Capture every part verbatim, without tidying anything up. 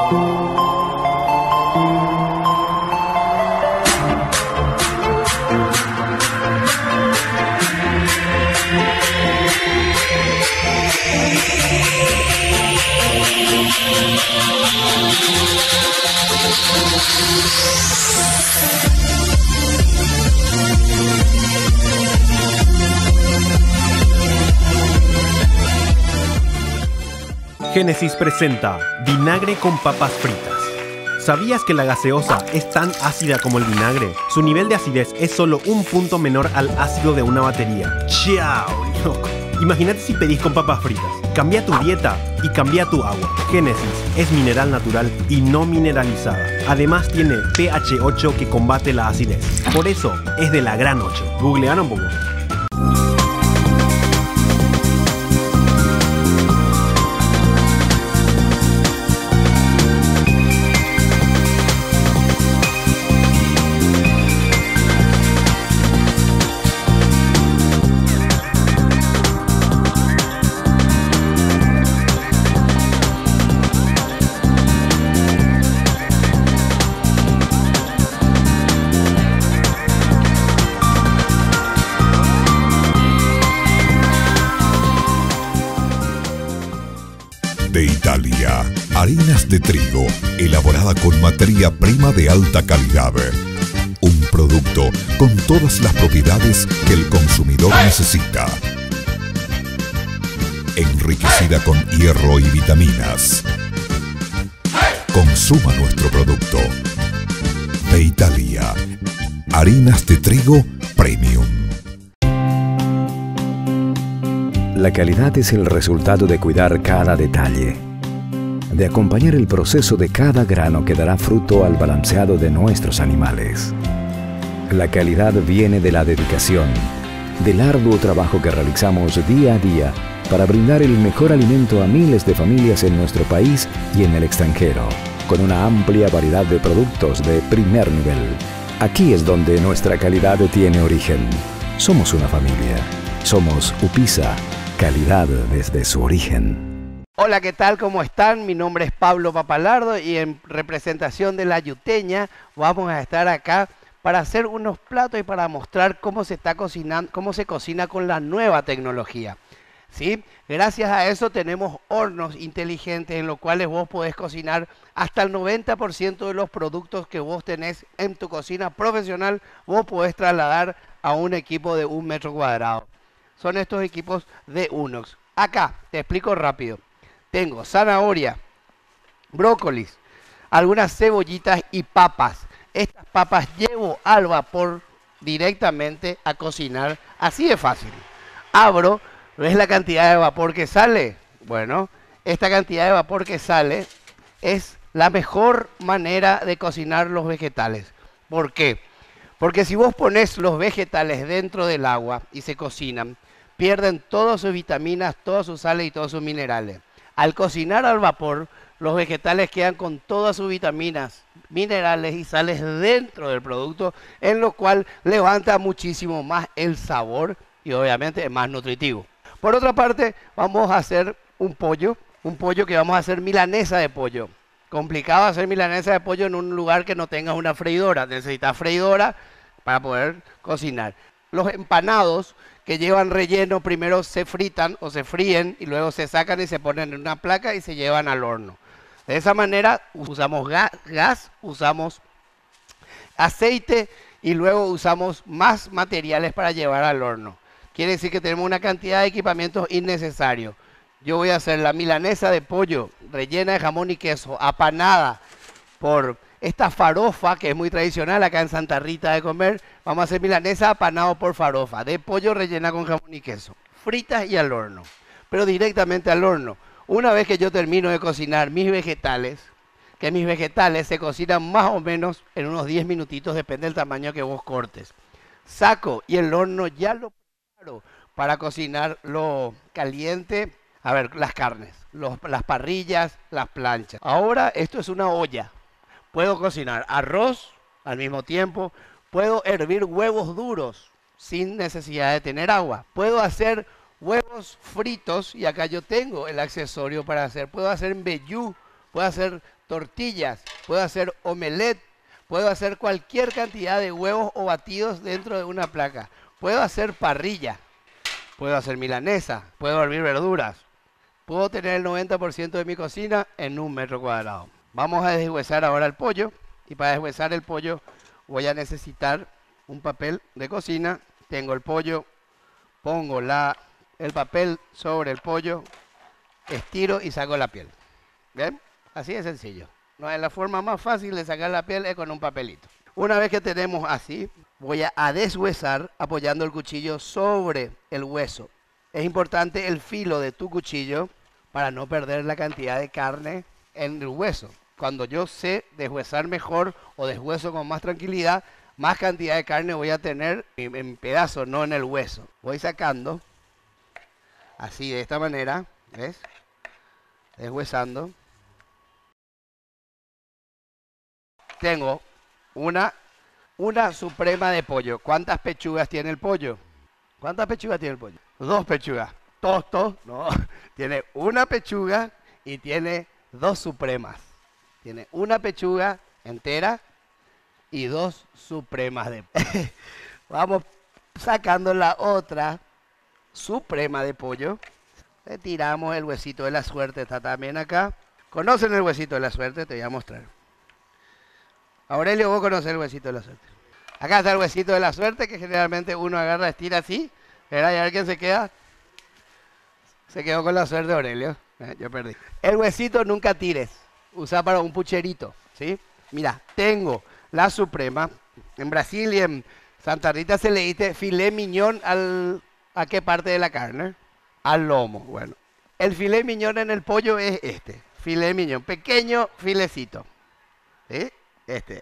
Génesis presenta vinagre con papas fritas. ¿Sabías que la gaseosa es tan ácida como el vinagre? Su nivel de acidez es solo un punto menor al ácido de una batería. ¡Chao, loco! Imagínate si pedís con papas fritas. Cambia tu dieta y cambia tu agua. Génesis es mineral natural y no mineralizada. Además tiene pH ocho que combate la acidez. Por eso es de la gran ocho. Googlean un poco. De Italia, harinas de trigo, elaborada con materia prima de alta calidad. Un producto con todas las propiedades que el consumidor necesita. Enriquecida con hierro y vitaminas. Consuma nuestro producto. De Italia, harinas de trigo premium. La calidad es el resultado de cuidar cada detalle, de acompañar el proceso de cada grano que dará fruto al balanceado de nuestros animales. La calidad viene de la dedicación, del arduo trabajo que realizamos día a día para brindar el mejor alimento a miles de familias en nuestro país y en el extranjero, con una amplia variedad de productos de primer nivel. Aquí es donde nuestra calidad tiene origen. Somos una familia. Somos UPISA. Calidad desde su origen. Hola, ¿qué tal? ¿Cómo están? Mi nombre es Pablo Papalardo y en representación de La Yuteña vamos a estar acá para hacer unos platos y para mostrar cómo se está cocinando, cómo se cocina con la nueva tecnología. ¿Sí? Gracias a eso tenemos hornos inteligentes en los cuales vos podés cocinar hasta el noventa por ciento de los productos que vos tenés en tu cocina profesional, vos podés trasladar a un equipo de un metro cuadrado. Son estos equipos de Unox. Acá, te explico rápido. Tengo zanahoria, brócolis, algunas cebollitas y papas. Estas papas llevo al vapor directamente a cocinar. Así de fácil. Abro, ¿ves la cantidad de vapor que sale? Bueno, esta cantidad de vapor que sale es la mejor manera de cocinar los vegetales. ¿Por qué? Porque si vos pones los vegetales dentro del agua y se cocinan, pierden todas sus vitaminas, todas sus sales y todos sus minerales. Al cocinar al vapor, los vegetales quedan con todas sus vitaminas, minerales y sales dentro del producto, en lo cual levanta muchísimo más el sabor y obviamente es más nutritivo. Por otra parte, vamos a hacer un pollo, un pollo que vamos a hacer milanesa de pollo. Complicado hacer milanesa de pollo en un lugar que no tenga una freidora. Necesitas freidora para poder cocinar. Los empanados que llevan relleno primero se fritan o se fríen y luego se sacan y se ponen en una placa y se llevan al horno. De esa manera usamos gas, gas usamos aceite y luego usamos más materiales para llevar al horno. Quiere decir que tenemos una cantidad de equipamientos innecesarios. Yo voy a hacer la milanesa de pollo rellena de jamón y queso, apanada por esta farofa que es muy tradicional acá en Santa Rita de comer. Vamos a hacer milanesa apanado por farofa, de pollo rellena con jamón y queso, fritas y al horno, pero directamente al horno. Una vez que yo termino de cocinar mis vegetales, que mis vegetales se cocinan más o menos en unos diez minutitos, depende del tamaño que vos cortes. Saco y el horno ya lo preparo para cocinar lo caliente. A ver, las carnes, los, las parrillas, las planchas. Ahora esto es una olla. Puedo cocinar arroz al mismo tiempo. Puedo hervir huevos duros sin necesidad de tener agua. Puedo hacer huevos fritos y acá yo tengo el accesorio para hacer. Puedo hacer mbejú, puedo hacer tortillas, puedo hacer omelette, puedo hacer cualquier cantidad de huevos o batidos dentro de una placa. Puedo hacer parrilla, puedo hacer milanesa, puedo hervir verduras. Puedo tener el noventa por ciento de mi cocina en un metro cuadrado. Vamos a deshuesar ahora el pollo. Y para deshuesar el pollo voy a necesitar un papel de cocina. Tengo el pollo, pongo la, el papel sobre el pollo, estiro y saco la piel. ¿Ven? Así de sencillo. No es la forma más fácil de sacar la piel es con un papelito. Una vez que tenemos así, voy a, a deshuesar apoyando el cuchillo sobre el hueso. Es importante el filo de tu cuchillo para no perder la cantidad de carne en el hueso. Cuando yo sé deshuesar mejor o deshueso con más tranquilidad, más cantidad de carne voy a tener en, en pedazos, no en el hueso. Voy sacando, así de esta manera, ¿ves? Deshuesando. Tengo una, una suprema de pollo. ¿Cuántas pechugas tiene el pollo? ¿Cuántas pechugas tiene el pollo? Dos pechugas. Tosto, no. Tiene una pechuga y tiene dos supremas. Tiene una pechuga entera y dos supremas de pollo. Vamos sacando la otra suprema de pollo. Retiramos el huesito de la suerte. Está también acá. ¿Conocen el huesito de la suerte? Te voy a mostrar. Aurelio, vos conocés el huesito de la suerte. Acá está el huesito de la suerte que generalmente uno agarra, estira así. ¿Verdad? Y a ver quién se queda. Se quedó con la suerte Aurelio. Eh, yo perdí. El huesito nunca tires. Usa para un pucherito. ¿Sí? Mira, tengo la suprema. En Brasil y en Santa Rita se le dice filet mignon al, ¿a qué parte de la carne? Al lomo. Bueno, el filet mignon en el pollo es este. Filet mignon. Pequeño filecito. ¿Sí? Este es.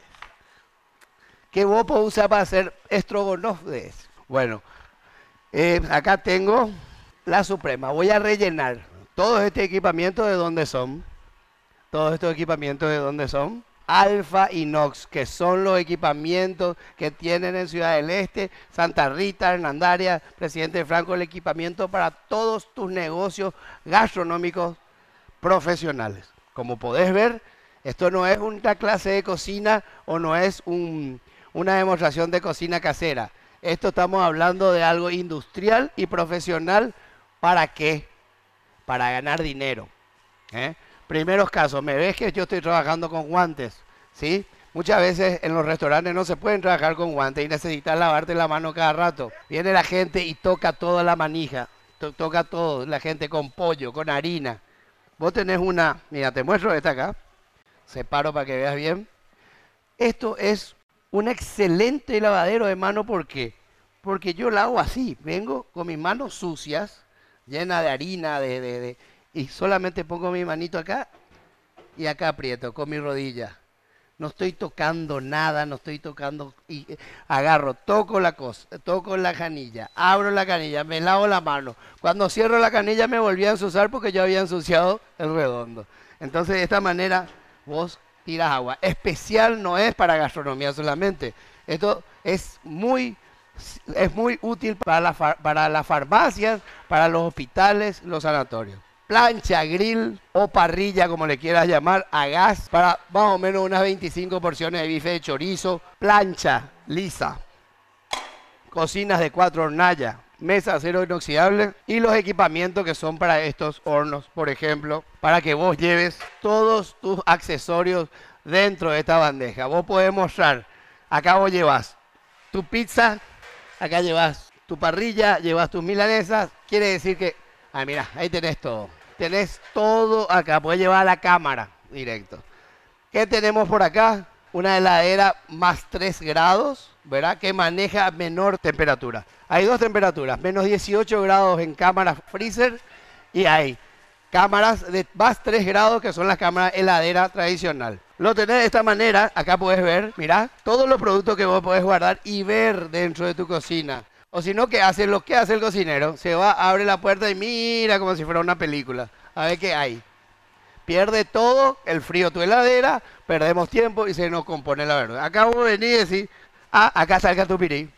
¿Qué vos podés usar para hacer estrogonoff de eso? Bueno, eh, acá tengo la suprema. Voy a rellenar todos estos equipamientos de dónde son. Todos estos equipamientos de dónde son. Alfa Inox, que son los equipamientos que tienen en Ciudad del Este, Santa Rita, Hernandaria, Presidente Franco, el equipamiento para todos tus negocios gastronómicos profesionales. Como podés ver, esto no es una clase de cocina o no es un, una demostración de cocina casera. Esto estamos hablando de algo industrial y profesional. ¿Para qué? Para ganar dinero. ¿eh? Primeros casos, me ves que yo estoy trabajando con guantes, ¿sí? Muchas veces en los restaurantes no se pueden trabajar con guantes y necesitas lavarte la mano cada rato. Viene la gente y toca toda la manija, to toca todo, la gente con pollo, con harina. Vos tenés una, mira, te muestro esta acá. Separo para que veas bien. Esto es un excelente lavadero de mano. ¿Por qué? Porque yo la hago así. Vengo con mis manos sucias, llenas de harina, de, de, de, y solamente pongo mi manito acá y acá aprieto con mi rodilla. No estoy tocando nada, no estoy tocando. Y agarro, toco la cosa, toco la canilla, abro la canilla, me lavo la mano. Cuando cierro la canilla me volví a ensuciar porque yo había ensuciado el redondo. Entonces de esta manera vos tiras agua. Especial no es para gastronomía solamente. Esto es muy, es muy útil para, la, para las farmacias, para los hospitales, los sanatorios. Plancha, grill o parrilla, como le quieras llamar, a gas, para más o menos unas veinticinco porciones de bife de chorizo. Plancha lisa. Cocinas de cuatro hornallas. Mesa de acero inoxidable y los equipamientos que son para estos hornos, por ejemplo, para que vos lleves todos tus accesorios dentro de esta bandeja. Vos podés mostrar, acá vos llevas tu pizza, acá llevas tu parrilla, llevas tus milanesas, quiere decir que, ah, mira, ahí tenés todo. Tenés todo acá, podés llevar a la cámara directo. ¿Qué tenemos por acá? Una heladera más tres grados, ¿verdad? Que maneja menor temperatura. Hay dos temperaturas, menos dieciocho grados en cámaras freezer y hay cámaras de más tres grados que son las cámaras heladera tradicional. Lo tenés de esta manera, acá puedes ver, mirá, todos los productos que vos podés guardar y ver dentro de tu cocina. O si no, ¿qué hace? Lo que hace el cocinero, se va, abre la puerta y mira como si fuera una película, a ver qué hay. Pierde todo, el frío tu heladera, perdemos tiempo y se nos compone la verdad. Acá vos venís y decís, ah, acá salga tu pirí.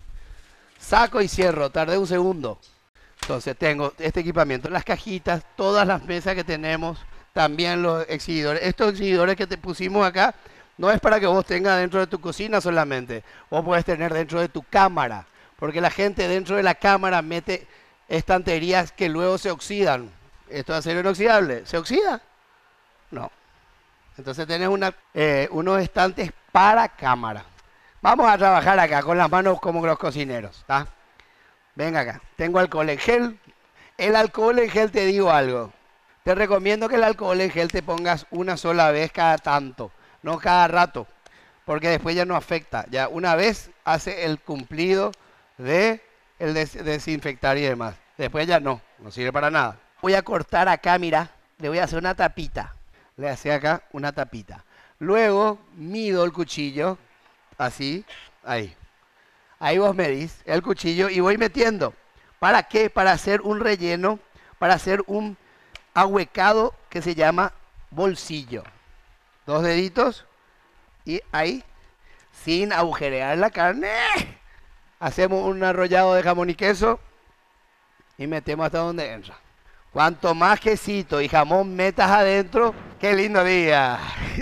Saco y cierro, tardé un segundo. Entonces tengo este equipamiento, las cajitas, todas las mesas que tenemos también los exhibidores. Estos exhibidores que te pusimos acá no es para que vos tengas dentro de tu cocina solamente. Vos podés tener dentro de tu cámara, porque la gente dentro de la cámara mete estanterías que luego se oxidan. ¿Esto es acero inoxidable? ¿Se oxida? No. Entonces tenés una, eh, unos estantes para cámara. Vamos a trabajar acá con las manos como los cocineros, ¿está? Venga acá. Tengo alcohol en gel. El alcohol en gel, te digo algo. Te recomiendo que el alcohol en gel te pongas una sola vez cada tanto, no cada rato, porque después ya no afecta. Ya una vez hace el cumplido de el des desinfectar y demás. Después ya no, no sirve para nada. Voy a cortar acá, mira, le voy a hacer una tapita. Le hace acá una tapita. Luego mido el cuchillo, así, ahí. Ahí vos medís el cuchillo y voy metiendo. ¿Para qué? Para hacer un relleno, para hacer un ahuecado que se llama bolsillo. Dos deditos y ahí, sin agujerear la carne, hacemos un arrollado de jamón y queso y metemos hasta donde entra. Cuanto más quesito y jamón metas adentro, qué lindo día.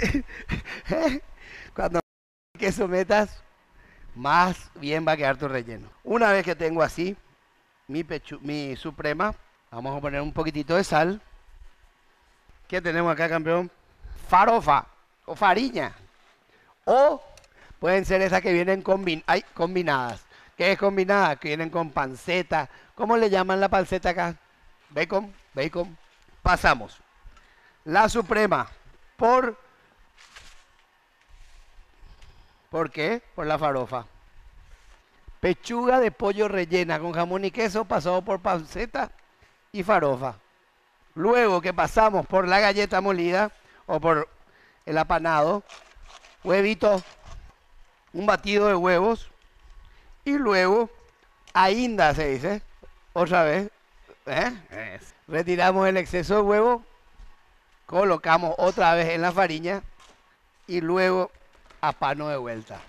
Cuando más queso metas, más bien va a quedar tu relleno. Una vez que tengo así mi, pechu mi suprema, vamos a poner un poquitito de sal. ¿Qué tenemos acá, campeón? Farofa o fariña. O pueden ser esas que vienen combin ay, combinadas. ¿Qué es combinada? Que vienen con panceta. ¿Cómo le llaman la panceta acá? Bacon, bacon. Pasamos. La suprema. ¿Por ¿Por qué? Por la farofa. Pechuga de pollo rellena con jamón y queso pasado por panceta y farofa. Luego que pasamos por la galleta molida o por el apanado, huevito, un batido de huevos y luego, ainda se dice, otra vez, ¿eh? Retiramos el exceso de huevo, colocamos otra vez en la fariña y luego apano de vuelta.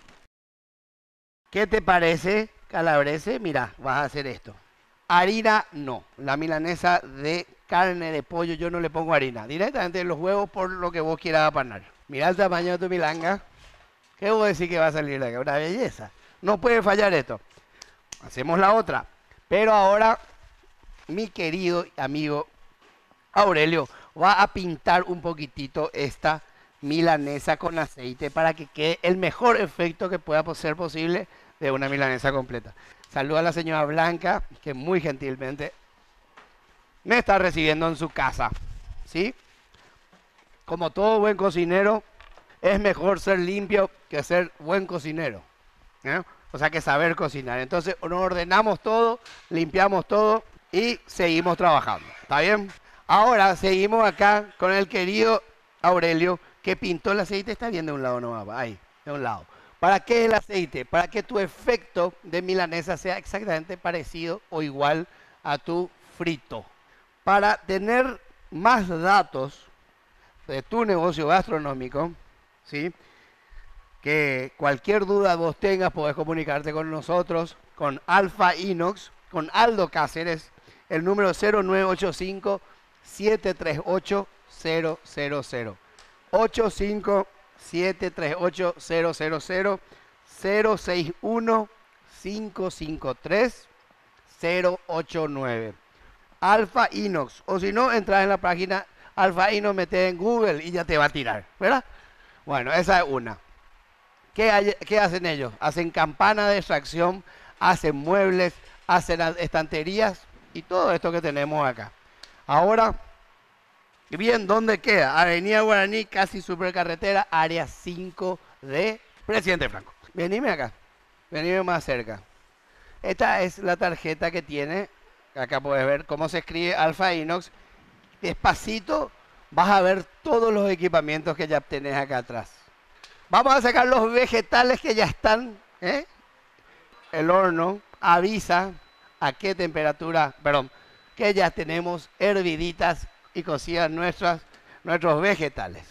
¿Qué te parece, calabrese? Mira, vas a hacer esto. Harina no, la milanesa de carne de pollo yo no le pongo harina, directamente en los huevos por lo que vos quieras apanar. Mira el tamaño de tu milanga. ¿Qué vos decís que va a salir de acá? Una belleza. No puede fallar esto. Hacemos la otra. Pero ahora, mi querido amigo Aurelio va a pintar un poquitito esta milanesa con aceite para que quede el mejor efecto que pueda ser posible de una milanesa completa. Saluda a la señora Blanca, que muy gentilmente me está recibiendo en su casa, ¿sí? Como todo buen cocinero, es mejor ser limpio que ser buen cocinero, ¿eh? O sea, que saber cocinar. Entonces, nos ordenamos todo, limpiamos todo y seguimos trabajando, ¿está bien? Ahora, seguimos acá con el querido Aurelio, que pintó el aceite. Está bien de un lado nomás, ahí, de un lado. ¿Para qué el aceite? Para que tu efecto de milanesa sea exactamente parecido o igual a tu frito. Para tener más datos de tu negocio gastronómico, ¿sí? Que cualquier duda vos tengas, podés comunicarte con nosotros, con Alfa Inox, con Aldo Cáceres, el número cero nueve ocho cinco, siete tres ocho, cero cero cero. ocho cinco siete tres ocho cero cero cero, cero seis uno cinco cinco tres cero ocho nueve. Alfa Inox, o si no, entras en la página Alfa Inox, metes en Google y ya te va a tirar, ¿verdad? Bueno, esa es una. ¿Qué, hay, ¿Qué hacen ellos? Hacen campana de extracción, hacen muebles, hacen estanterías y todo esto que tenemos acá. Ahora, bien, ¿dónde queda? Avenida Guaraní, casi supercarretera, área cinco de Presidente Franco. Venime acá, venime más cerca. Esta es la tarjeta que tiene. Acá puedes ver cómo se escribe Alfa Inox. Despacito vas a ver todos los equipamientos que ya tenés acá atrás. Vamos a sacar los vegetales que ya están, ¿eh? El horno avisa a qué temperatura, perdón, que ya tenemos herviditas y cocidas nuestras, nuestros vegetales.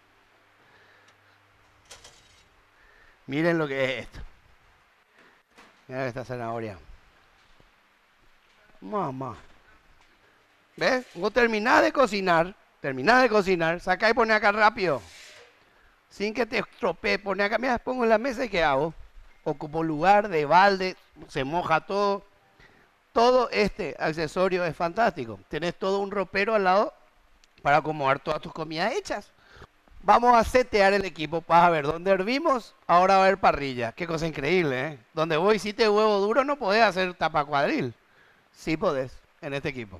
Miren lo que es esto. Mira esta zanahoria. Mamá. ¿Ves? Vos terminás de cocinar terminás de cocinar, sacá y poné acá rápido. Sin que te estropee, poné acá, mira, pongo en la mesa y ¿qué hago? Ocupo lugar de balde, se moja todo. Todo este accesorio es fantástico. Tenés todo un ropero al lado para acomodar todas tus comidas hechas. Vamos a setear el equipo. Vas a ver, donde hervimos, ahora va a haber parrilla. Qué cosa increíble, ¿eh? Donde vos hiciste huevo duro no podés hacer tapa cuadril. Sí podés en este equipo.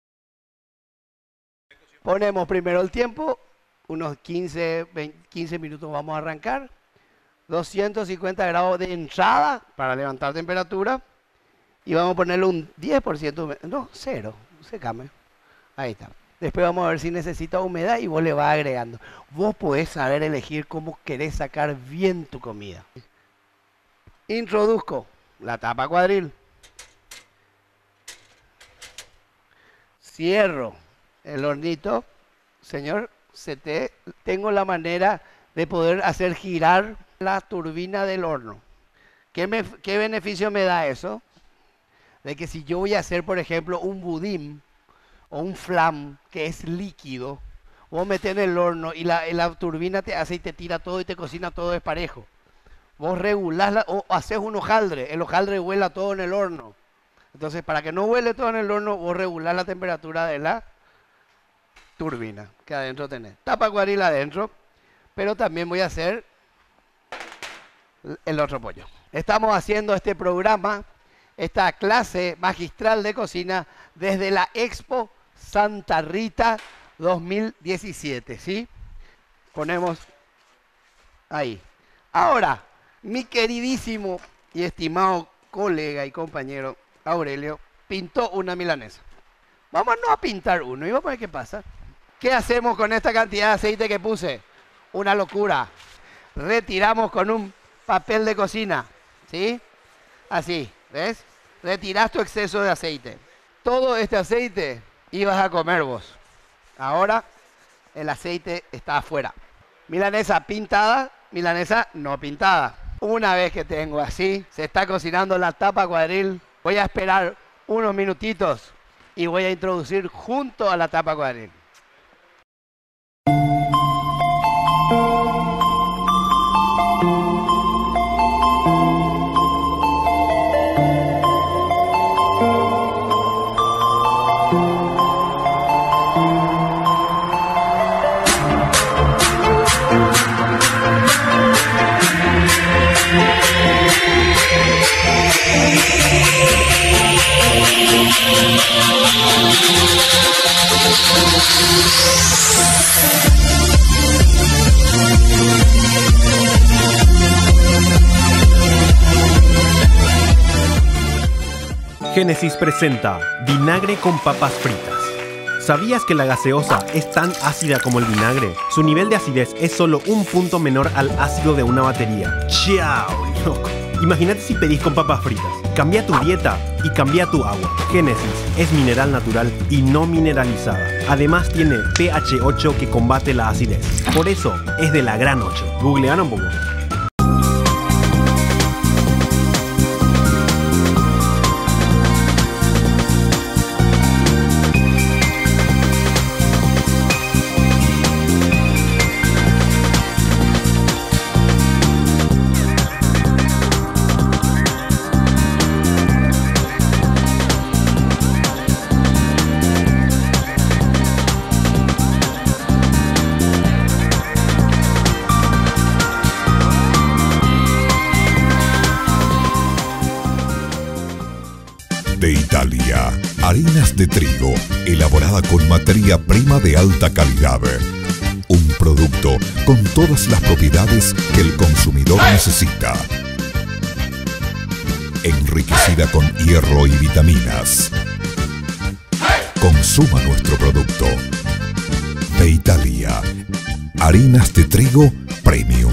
Ponemos primero el tiempo, unos quince, veinte, quince minutos vamos a arrancar. doscientos cincuenta grados de entrada para levantar temperatura. Y vamos a ponerle un diez por ciento, no, cero, secame. Ahí está. Después vamos a ver si necesita humedad y vos le vas agregando. Vos podés saber elegir cómo querés sacar bien tu comida. Introduzco la tapa cuadril. Cierro el hornito. Señor, se te, tengo la manera de poder hacer girar la turbina del horno. ¿Qué, me, qué beneficio me da eso? De que si yo voy a hacer, por ejemplo, un budín o un flan que es líquido, vos metés en el horno y la, y la turbina te hace y te tira todo y te cocina todo desparejo. Vos regulás la, o haces un hojaldre, el hojaldre huela todo en el horno. Entonces, para que no huele todo en el horno, vos regulás la temperatura de la turbina que adentro tenés. Tapa cuadril adentro, pero también voy a hacer el otro pollo. Estamos haciendo este programa, esta clase magistral de cocina desde la Expo Santa Rita dos mil diecisiete, ¿sí? Ponemos ahí. Ahora, mi queridísimo y estimado colega y compañero Aurelio pintó una milanesa. Vamos no a pintar uno y vamos a ver qué pasa. ¿Qué hacemos con esta cantidad de aceite que puse? Una locura. Retiramos con un papel de cocina, ¿sí? Así, ¿ves? Retirás tu exceso de aceite. Todo este aceite ibas a comer vos. Ahora el aceite está afuera. Milanesa pintada, milanesa no pintada. Una vez que tengo así, se está cocinando la tapa cuadril. Voy a esperar unos minutitos y voy a introducir junto a la tapa cuadril. Génesis presenta vinagre con papas fritas. ¿Sabías que la gaseosa es tan ácida como el vinagre? Su nivel de acidez es solo un punto menor al ácido de una batería. ¡Chao, loco! Imagínate si pedís con papas fritas. Cambia tu dieta y cambia tu agua. Génesis es mineral natural y no mineralizada. Además tiene pH ocho que combate la acidez. Por eso es de la gran ocho. Googlean un poco. De Italia, harinas de trigo, elaborada con materia prima de alta calidad. Un producto con todas las propiedades que el consumidor necesita. Enriquecida con hierro y vitaminas. Consuma nuestro producto. De Italia, harinas de trigo premium.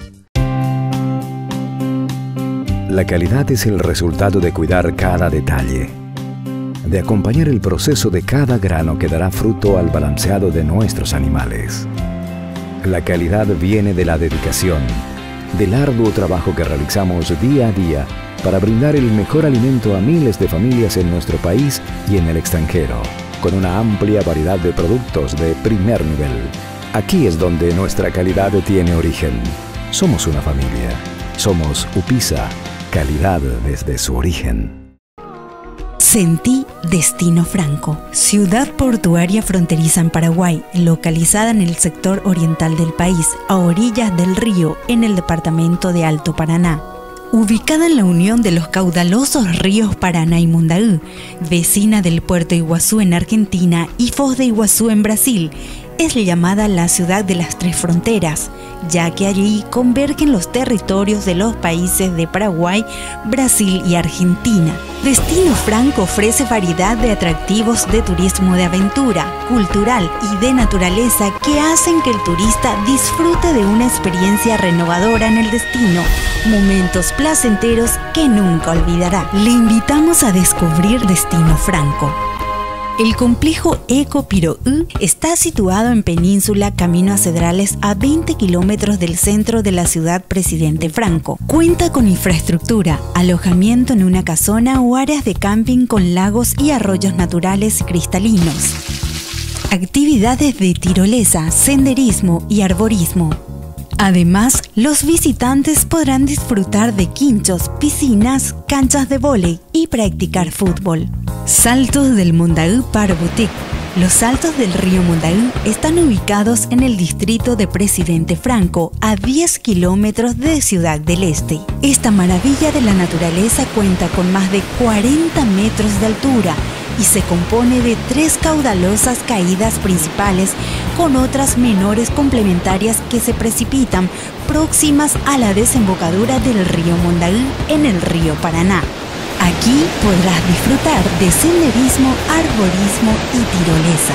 La calidad es el resultado de cuidar cada detalle, de acompañar el proceso de cada grano que dará fruto al balanceado de nuestros animales. La calidad viene de la dedicación, del arduo trabajo que realizamos día a día para brindar el mejor alimento a miles de familias en nuestro país y en el extranjero. con una amplia variedad de productos de primer nivel. Aquí es donde nuestra calidad tiene origen. Somos una familia. Somos UPISA, calidad desde su origen. Sentí Destino Franco, ciudad portuaria fronteriza en Paraguay, localizada en el sector oriental del país, a orillas del río, en el departamento de Alto Paraná. Ubicada en la unión de los caudalosos ríos Paraná y Mundaú, vecina del puerto Iguazú en Argentina y Foz de Iguazú en Brasil, es llamada la ciudad de las tres fronteras, ya que allí convergen los territorios de los países de Paraguay, Brasil y Argentina. Destino Franco ofrece variedad de atractivos de turismo de aventura, cultural y de naturaleza que hacen que el turista disfrute de una experiencia renovadora en el destino, momentos placenteros que nunca olvidará. Le invitamos a descubrir Destino Franco. El complejo Eco Piroú está situado en Península Camino a Cedrales, a veinte kilómetros del centro de la ciudad Presidente Franco. Cuenta con infraestructura, alojamiento en una casona o áreas de camping con lagos y arroyos naturales y cristalinos. Actividades de tirolesa, senderismo y arborismo. Además, los visitantes podrán disfrutar de quinchos, piscinas, canchas de vóley y practicar fútbol. Saltos del Mundaú Park Boutique. Los saltos del río Mundaú están ubicados en el distrito de Presidente Franco, a diez kilómetros de Ciudad del Este. Esta maravilla de la naturaleza cuenta con más de cuarenta metros de altura y se compone de tres caudalosas caídas principales con otras menores complementarias que se precipitan próximas a la desembocadura del río Mundaú en el río Paraná. Aquí podrás disfrutar de senderismo, arborismo y tirolesa.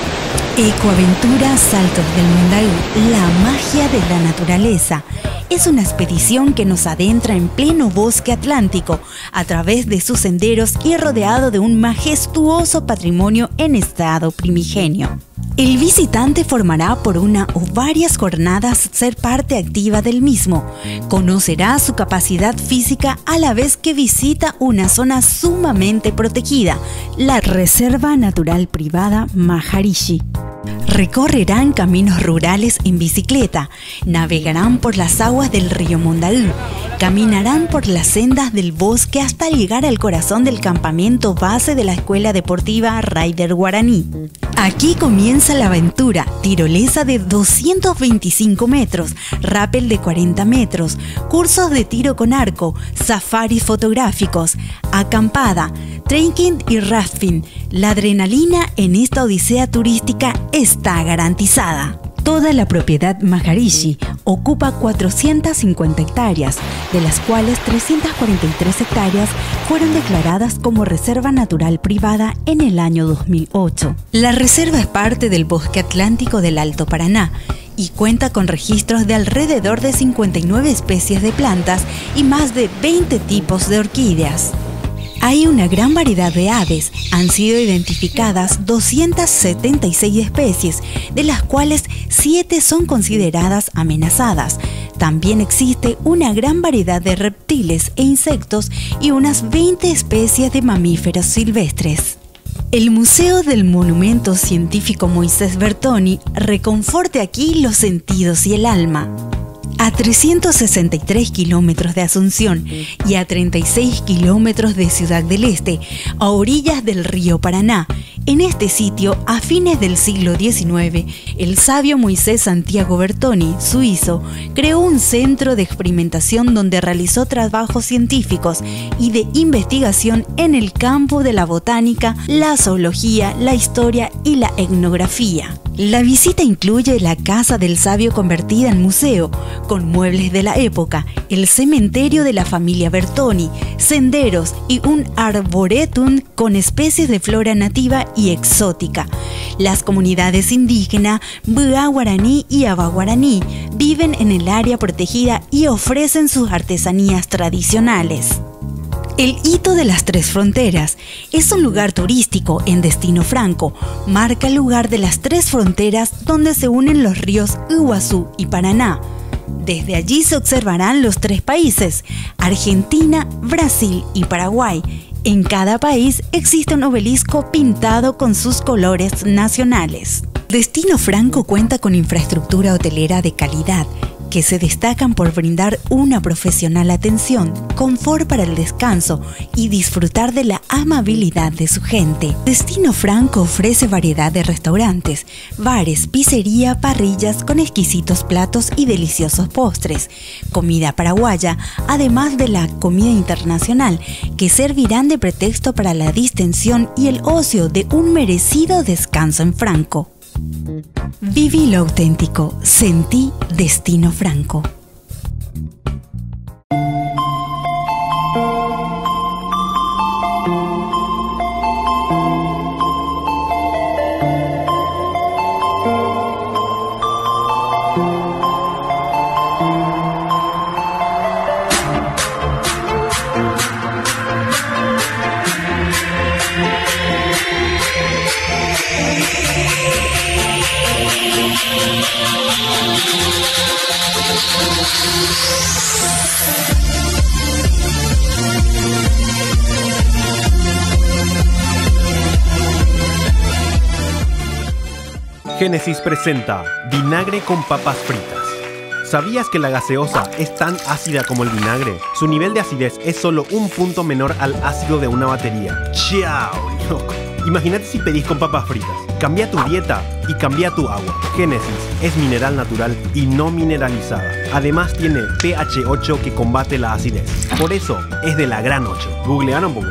Ecoaventura Saltos del Mundaú, la magia de la naturaleza. Es una expedición que nos adentra en pleno bosque atlántico, a través de sus senderos y rodeado de un majestuoso patrimonio en estado primigenio. El visitante formará por una o varias jornadas ser parte activa del mismo. Conocerá su capacidad física a la vez que visita una zona sumamente protegida, la Reserva Natural Privada Maharishi. Recorrerán caminos rurales en bicicleta, navegarán por las aguas del río Mundaú, caminarán por las sendas del bosque hasta llegar al corazón del campamento base de la Escuela Deportiva Raider Guaraní. Aquí comienza la aventura: tirolesa de doscientos veinticinco metros, rappel de cuarenta metros, cursos de tiro con arco, safaris fotográficos, acampada, trekking y rafting. La adrenalina en esta odisea turística está garantizada. Toda la propiedad Maharishi ocupa cuatrocientas cincuenta hectáreas, de las cuales trescientas cuarenta y tres hectáreas fueron declaradas como Reserva Natural Privada en el año dos mil ocho. La reserva es parte del Bosque Atlántico del Alto Paraná y cuenta con registros de alrededor de cincuenta y nueve especies de plantas y más de veinte tipos de orquídeas. Hay una gran variedad de aves, han sido identificadas doscientas setenta y seis especies, de las cuales siete son consideradas amenazadas. También existe una gran variedad de reptiles e insectos y unas veinte especies de mamíferos silvestres. El Museo del Monumento Científico Moisés Bertoni reconforta aquí los sentidos y el alma. A trescientos sesenta y tres kilómetros de Asunción y a treinta y seis kilómetros de Ciudad del Este, a orillas del río Paraná, en este sitio, a fines del siglo diecinueve, el sabio Moisés Santiago Bertoni, suizo, creó un centro de experimentación donde realizó trabajos científicos y de investigación en el campo de la botánica, la zoología, la historia y la etnografía. La visita incluye la casa del sabio convertida en museo, con muebles de la época, el cementerio de la familia Bertoni, senderos y un arboretum con especies de flora nativa y exótica. Las comunidades indígenas Bua Guaraní y Aba Guaraní viven en el área protegida y ofrecen sus artesanías tradicionales. El Hito de las Tres Fronteras es un lugar turístico en Destino Franco. Marca el lugar de las tres fronteras donde se unen los ríos Iguazú y Paraná. Desde allí se observarán los tres países, Argentina, Brasil y Paraguay, En cada país existe un obelisco pintado con sus colores nacionales. Destino Franco cuenta con infraestructura hotelera de calidad, que se destacan por brindar una profesional atención, confort para el descanso y disfrutar de la amabilidad de su gente. Destino Franco ofrece variedad de restaurantes, bares, pizzería, parrillas con exquisitos platos y deliciosos postres, comida paraguaya, además de la comida internacional, que servirán de pretexto para la distensión y el ocio de un merecido descanso en Franco. Viví lo auténtico, sentí Destino Franco. Génesis presenta vinagre con papas fritas. ¿Sabías que la gaseosa es tan ácida como el vinagre? Su nivel de acidez es solo un punto menor al ácido de una batería. ¡Chao, loco! Imagínate si pedís con papas fritas. Cambia tu dieta y cambia tu agua. Génesis es mineral natural y no mineralizada. Además tiene pH ocho que combate la acidez. Por eso es de la gran ocho. Googlean un poco.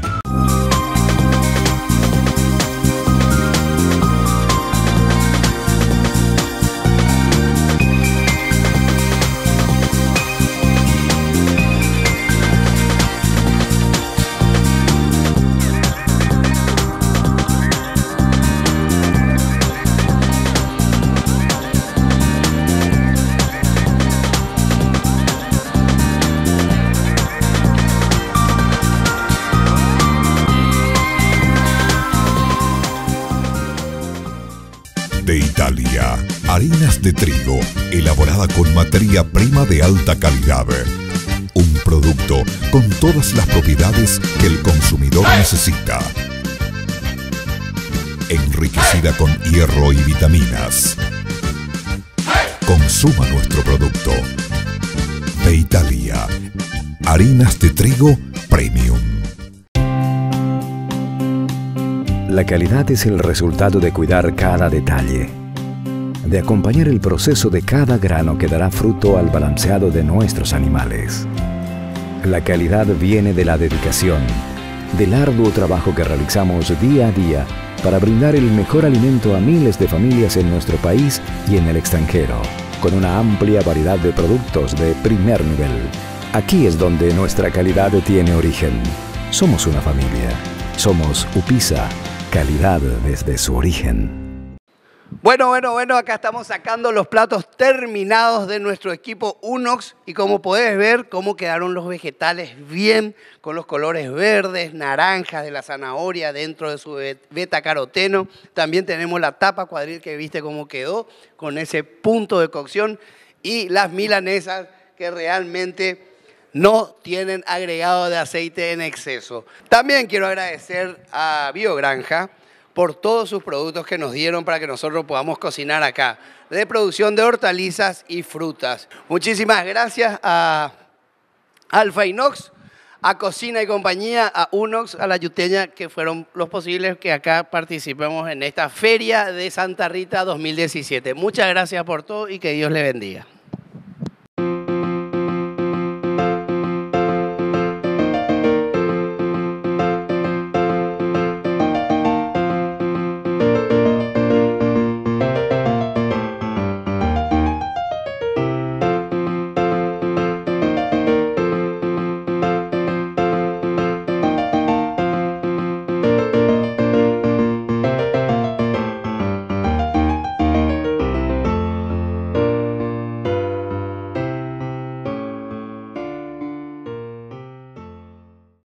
De Italia, harinas de trigo, elaborada con materia prima de alta calidad. Un producto con todas las propiedades que el consumidor necesita. Enriquecida con hierro y vitaminas. Consuma nuestro producto. De Italia, harinas de trigo premium. La calidad es el resultado de cuidar cada detalle, de acompañar el proceso de cada grano que dará fruto al balanceado de nuestros animales. La calidad viene de la dedicación, del arduo trabajo que realizamos día a día para brindar el mejor alimento a miles de familias en nuestro país y en el extranjero, con una amplia variedad de productos de primer nivel. Aquí es donde nuestra calidad tiene origen. Somos una familia. Somos Upisa. Calidad desde su origen. Bueno, bueno, bueno, acá estamos sacando los platos terminados de nuestro equipo Unox y como podés ver cómo quedaron los vegetales bien, con los colores verdes, naranjas de la zanahoria dentro de su beta caroteno. También tenemos la tapa cuadril que viste cómo quedó con ese punto de cocción y las milanesas que realmente no tienen agregado de aceite en exceso. También quiero agradecer a Biogranja por todos sus productos que nos dieron para que nosotros podamos cocinar acá, de producción de hortalizas y frutas. Muchísimas gracias a Alfa Inox, a Cocina y Compañía, a Unox, a La Yuteña, que fueron los posibles que acá participemos en esta Feria de Santa Rita dos mil diecisiete. Muchas gracias por todo y que Dios le bendiga.